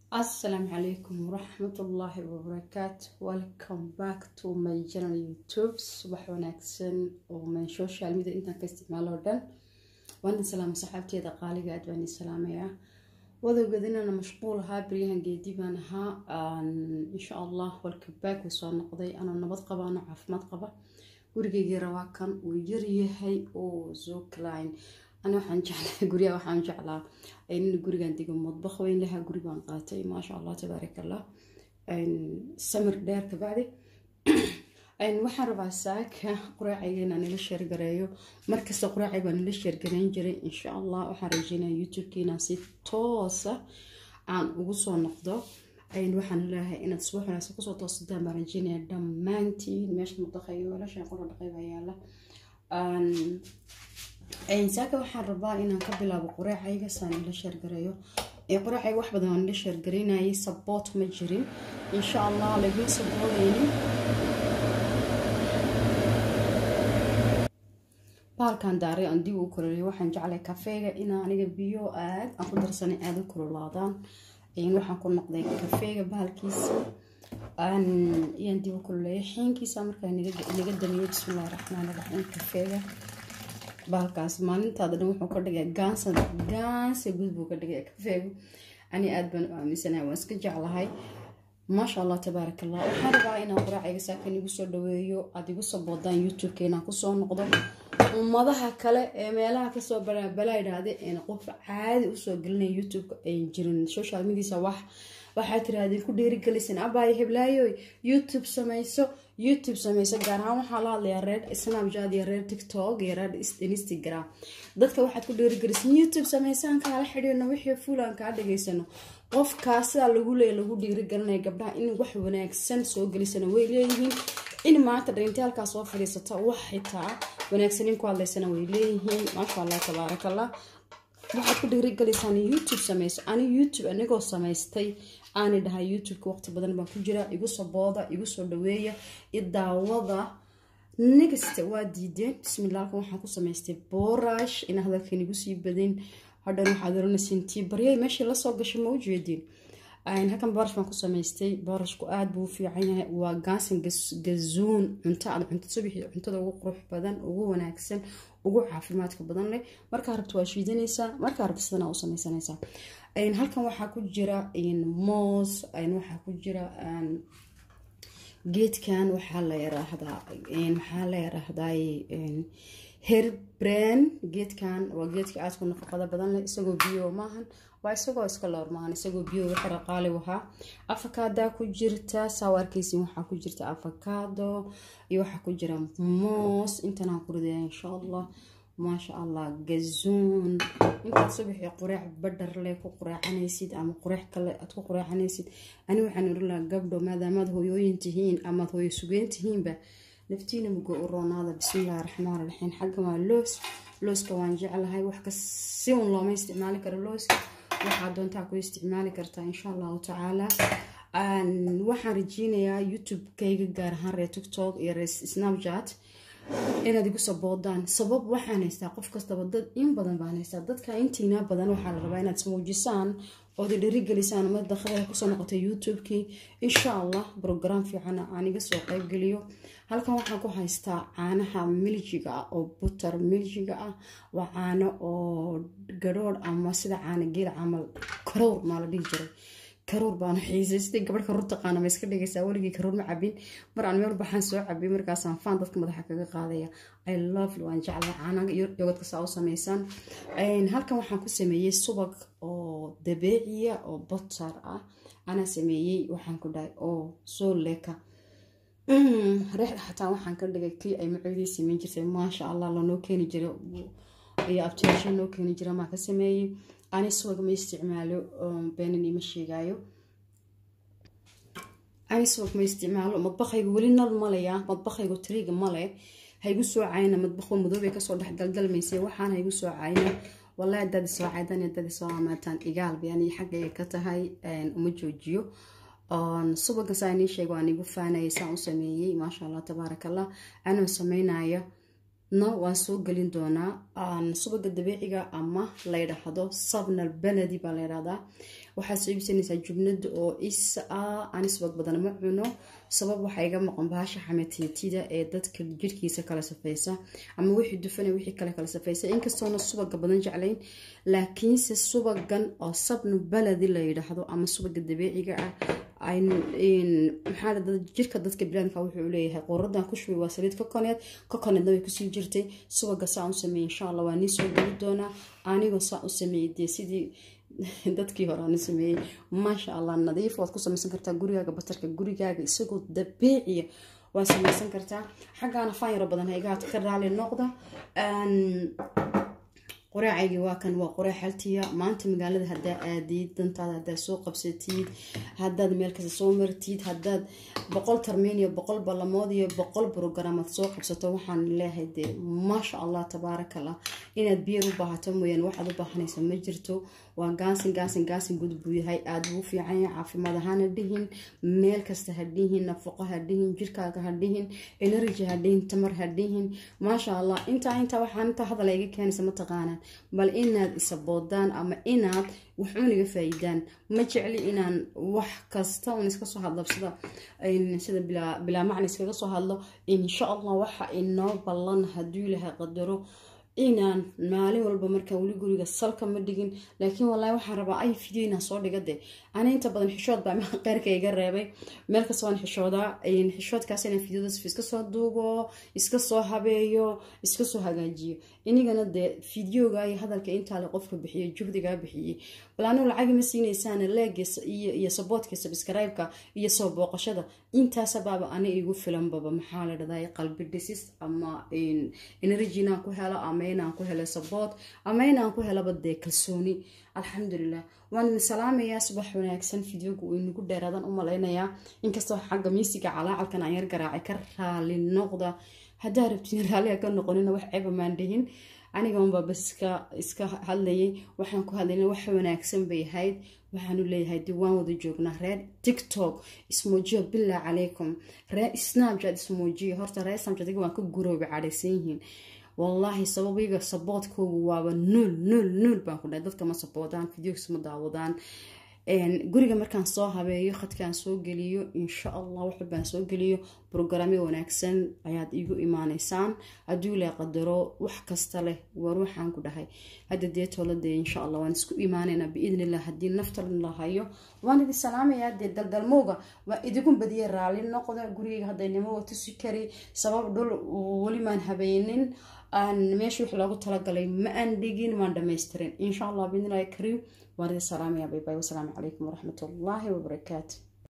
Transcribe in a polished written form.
Assalamu alaikum warahmatullahi wabarakatuh. Welcome back to my channel YouTube. Subax wanaagsan oo man social media inta ka isticmaalo dhan. Waan salaam saxaabteeda qaaliga aad waan salaamaya. Wadoogadina mashquul ha bariyahan geedi baan ahaa insha Allah welcome back soo noqday ana nabad qaba ana caafimaad qaba. Gurigeyga rawaa kan uu yar yahay oo soo klein أنا وحن جعله قرية وحن جعله إن قرية عندي مطبخ وين لها قرية قاتي ما شاء الله تبارك الله إن سمر دير كبعدي إن وحن ربع ساك قراعينا نلشر قرايو مركز قراعي بنلشر قراين جري إن شاء الله وحرجينا يوتيوب كينا سيت توصة عن وصو نقضه إن وحن لها إن تصبح ناس قصة تصدق برجينا دمانتي مش متخيل ولا شيء قرر دقيقة يلا إنساك waxaan rabaa inaan ka bilaabo quraacayga saan ila share gareeyo quraacay wax badan aan ila share gareynay support ma jirin insha Allah lagu sabooleyni balkan daaray aan dib u kululay waxaan jeclay kafeega in aniga biyo aad aan ku darsanay aad u kululaadaan waxaan ku noqday kafeega bahalkiisa aan dib u kululay xinkiisa markaan inaga damiyo bismillaahir rahmaanir rahiim kafeega بالكاس ما أنت هذا نوع كردك جانس يقول بكردك كيف أنا أدبن مثلا واسك جعل هاي ما شاء الله تبارك الله وحنا بعينا قراعي ساكن يقصر دويو أدي قصة بودان يوتيوب كنا قصة نقدر وما ذا كلا ميلها كسر بلاي هذا أنا قف عادي قصة قلنا يوتيوب جرين سوشيال ميديا سواح waxaa tiraahday ku dhiiri galisan abay heblaayo YouTube samayso gaar ahaan waxa la hadlayaa reer Snapchat iyo reer TikTok iyo reer Instagram dadka waxaad ku dhiiri galisan YouTube samaysan kala xiriirno wixii fuulan ka dhageysano qofkaas lagu dhiiri galinay gabdhaha in wax wanaagsan soo galisana way leeyihiin in maanta dhintaalka soo fadhiisata wax xitaa wanaagsan in ku hadlaysana way leeyihiin ma sha Allah tabarakallah waxaad ku dhiiri galisan YouTube samayso ani YouTube anigoo samaystay أنا ده يوتيوب وقت بدن بكجرا يقص بعضا يقص دوية الدعوة نجست واديدين بسم الله كم حكوا سميستي بورش إن هذا كان يقص يبدين هذا نحضرنا سنتي بريء ماشي لا صار قش موجودين أنا هكذا بورش ما كوا سميستي بورش قاعد بو في عينه وقاسن جزون أنت تصبح أنت ده قروح بدن وهو ناكسن وهو عافيماتك بدن لي مركا عرفت واشيدين إنسا مركا عرفت سنة أو سنة إنسا إن هالكم waxaa ku jira in moos in waxa ku jira geedkan waxa la yiraahdaa herbrand geedkan waa geedka aad ku nafaqada badan leh isagoo biyo maahan waa isagoo iska loormaan isagoo biyo waxa qaali waxa avocado ku jirta sawarkiisi waxa ku jirta avocado iyo waxa ku jira moos intana ku riday insha Allah ما شاء الله جزون انت صبح قراع بدر لك وقراع عنيسيد اما قراع كلا اتو قراع عنيسيد انا waxaan irla gabdho maadaama hooyooyin tihiin ama hooyo sugeyn tihiin ba naftiina mugo uroonada bismillaahir rahmaanir rahiim xagga ma looska waan jecelahay wax ka si un loo ma isticmaali karo looska waxa doontaa ku isticmaali kartaa insha Allah taala waxaan rajeynayaa YouTube kayga gaar ahaan reer TikTok iyo reer Snapchat inaad igu saboodaan sabab waxaan haystaa qof kasta dad in badan baan haystaa dadka intiina badan waxa la rabaa inaad smuujisaan oo dhiiri galisaan ma dakhliga ku soo noqotay YouTube-ki insha Allah program fiican aniga soo qayb galiyo halkan waxaan ku haystaa caanaha miljiga oo butter miljiga ah waa caano oo garoor ama sida caano geel camal karoor ma la dhihi jiray karoor baan xiisaystay gabadh karoor taqaan ma iska dhigaysaa waligii karoor ma cabin mar aan meel baxan soo cabay markaas aan faan dadka madaxa kaga qaadaya I love you waan jeclahay caanaha iyo yogurtka soo sameeysan halkan waxaan ku sameeyay subag oo dabiiciya oo butter ah ana sameeyay waxaan ku dhahay oo soo leeka reex xataa waxaan ka dhigay kii ay macawdii sameyn jirtay ma sha Allah loo keeni jiray iyo abtiyaasha loo keeni jiray ma ka sameeyay أنا سوق ما يستعمله بينني مشي جايو أنا سوق ما يستعمله مطبخ يقول لنا المالية مطبخ يقول طريق المالية هيقول سوى عينه مطبخ ومذوب كسر ده قلقل ميسي وحنا هيقول سوى عينه والله داد سوى عيدان يداد سوى عمتان إقال يعني حاجة كتهاي ومجوجيو صبغ كساني شيء وأنا يقول فانا يساو سميي ما شاء الله تبارك الله أنا سمينا يا waan soo gelin doonaa subaga dabiiciga ama la yidhaahdo sabna albaladi baa la yidhahdaa. waxaad soo iibsanaysaa jubnada oo aan subag badan ma cuno, sabab waxaa iga maqan bahasha xameetiyatida ee dadka jirkiisa kala safaysa ama wixii dufana wixii kala safaysa. inkastoona subaga badan jeclayn, laakiinse subagan oo sabna baladi la yidhaahdo ama subaga dabiiciga ah maxaa jirka dadka bilaanka wuxuu leeyahay qoradan ku shubay waa saliid kokoneedna way kusii jirtay. subaga saa u sameeyay insha Allah waa nii soo geli doonaa anigoo saa u sameeyay sidii dadkii hore aan sameeyay. maasha Allah nadiif waad ku samaysan kartaa gurigaaga, batarka gurigaaga isagoo dabiiciya waa samaysan kartaa. xaggaana fayro badan haygaad ka raali noqda. qoraacaygi waa kan waa qoraac haltiya. maanta magaalada hadaa aadid dantaada hadaa soo qabsatid, hadaad meel kasta soo martid, hadaad 100 tarmiin iyo 100 ballamood iyo 100 programad soo qabsato, waxaan leeyahay de maasha Allah tabaarakallah inaad biyo u baahato mooyaan waxaad u baahanaysa ma jirto. waa gaasin gud buu yahay, aad buu fiican yahay caafimaad ahaan dhihin, meel kasta hadhihin, nafaqo hadhihin, jirkaaga hadhihin, energy hadhihin, tamar hadhihin. maasha Allah inta waxaan inta hadal iga keenaysa ma taqaanaan, bal inaad isaboodaan ama inaad wax uniga faa'iidaan. ma jecli inaan wax kasta oo iska soo hadlabsada sida bila macna iskaga soo hadlo. insha Allah waxa inoo ballan haduu ilaahay qadaro inaan maalin walba marka wali guriga salka ma dhigin, laakiin wallahi waxaan rabaa ay video inaan soo dhigade. ana inta badan xishood baa qaarka iga reebay, meel kasta waan xishoodaa. xishoodkaas inaan videodas iska soo duubo, iska soo habeeyo, iska soo hagaajiyo. inigana de videoga iyo hadalka inta la qofka bixiyo juhdiga bixiyay, balaanu lacag ma siinaysan leegis iyo supportka subscribe-ka iyo soo booqashada. inta sabab ana igu filan baba maxaa la dhaday qalbi dhisis ama energy na ku helo ama inaan ku helo support ama inaan ku helo bad kalsooni. alxamdulillah waan salaamayaa. subax wanaagsan. videogu uu inagu dheeraadan u maleynayaa, inkastoo xagga miisiga calaacalkan aan yar garaacay ka raali noqda. hadaa rabtiin raali ka noqonina wax ceeb ma dhihin, aniga unba bas iska hadlayay. waxaan ku hadlayna wax wanaagsan bay ahayd. waxaan u leeyahay diwaan wada joognaa reer TikTok ismoojiyo bilaa calaykum, reer Snapchat ismoojiyo. horta reer Snapchat waan ka guroobi cadaysan yihiin wallahi, sababiga supportkoogu waaba nuul baan ku dhahay. dadka ma supportaan, videos ma daawadaan. guriga markaan soo habeeyo khadkaan soo geliyo insha Allah wax baan soo geliyo programyo wanaagsan ayaad igu iimaanaysaan. haduu la qadaro wax kasta leh war waxaan ku dhahay hadda deetolada insha Allah waan isku iimaanayna biidnillah hadii nafta la hayo. waan idin salaamayaa de daldalmooga waa idigu badiye raali noqda. guriga hadeynimo wata sikari sabab dhul wali maan habeenin aan meesha wax loogu talagalay ma aan dhigin, waan dhameystirin insha Allah biidnillah kariim. وارد السلام يا بيباي والسلام عليكم ورحمة الله وبركاته.